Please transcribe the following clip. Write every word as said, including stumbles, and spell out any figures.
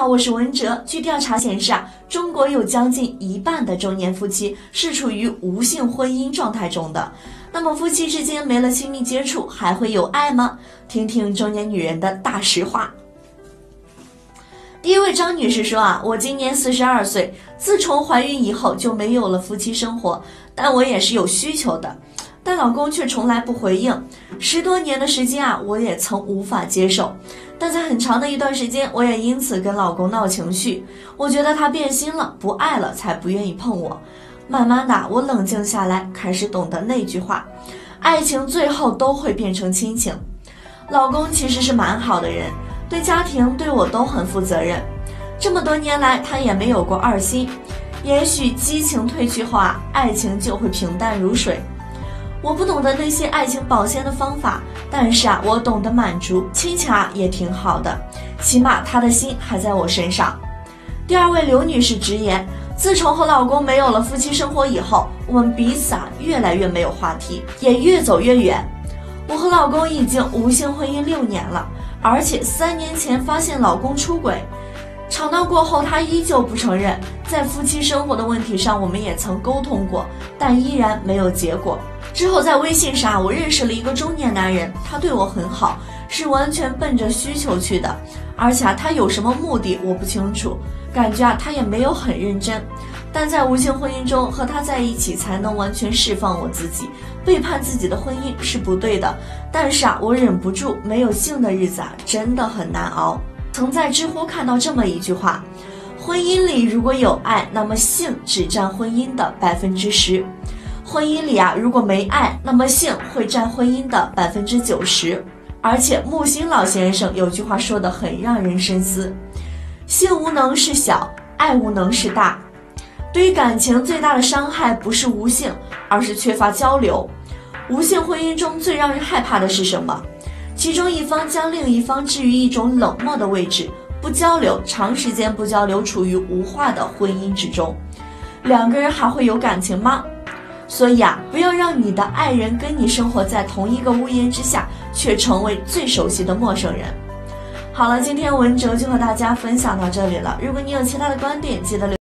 好，我是文哲。据调查显示啊，中国有将近一半的中年夫妻是处于无性婚姻状态中的。那么夫妻之间没了亲密接触，还会有爱吗？听听中年女人的大实话。第一位张女士说啊，我今年四十二岁，自从怀孕以后就没有了夫妻生活，但我也是有需求的，但老公却从来不回应。十多年的时间啊，我也曾无法接受，但在很长的一段时间，我也因此跟老公闹情绪。我觉得他变心了，不爱了，才不愿意碰我。慢慢的，我冷静下来，开始懂得那句话，爱情最后都会变成亲情。老公其实是蛮好的人，对家庭对我都很负责任，这么多年来他也没有过二心。也许激情褪去后啊，爱情就会平淡如水。我不懂得那些爱情保鲜的方法，但是啊，我懂得满足，亲情啊也挺好的，起码他的心还在我身上。第二位刘女士直言，自从和老公没有了夫妻生活以后，我们彼此啊越来越没有话题，也越走越远。我和老公已经无性婚姻六年了，而且三年前发现老公出轨，吵闹过后他依旧不承认。在夫妻生活的问题上，我们也曾沟通过，但依然没有结果。之后在微信上，我认识了一个中年男人，他对我很好，是完全奔着需求去的，而且啊，他有什么目的我不清楚，感觉啊他也没有很认真。但在无性婚姻中和他在一起，才能完全释放我自己，背叛自己的婚姻是不对的。但是啊，我忍不住，没有性的日子啊，真的很难熬。曾在知乎看到这么一句话，婚姻里如果有爱，那么性只占婚姻的百分之十。婚姻里啊，如果没爱，那么性会占婚姻的百分之九十。而且木心老先生有句话说得很让人深思，性无能是小，爱无能是大。对于感情最大的伤害不是无性，而是缺乏交流。无性婚姻中最让人害怕的是什么？其中一方将另一方置于一种冷漠的位置，不交流，长时间不交流，处于无话的婚姻之中，两个人还会有感情吗？所以啊，不要让你的爱人跟你生活在同一个屋檐之下，却成为最熟悉的陌生人。好了，今天文哲就和大家分享到这里了。如果你有其他的观点，记得留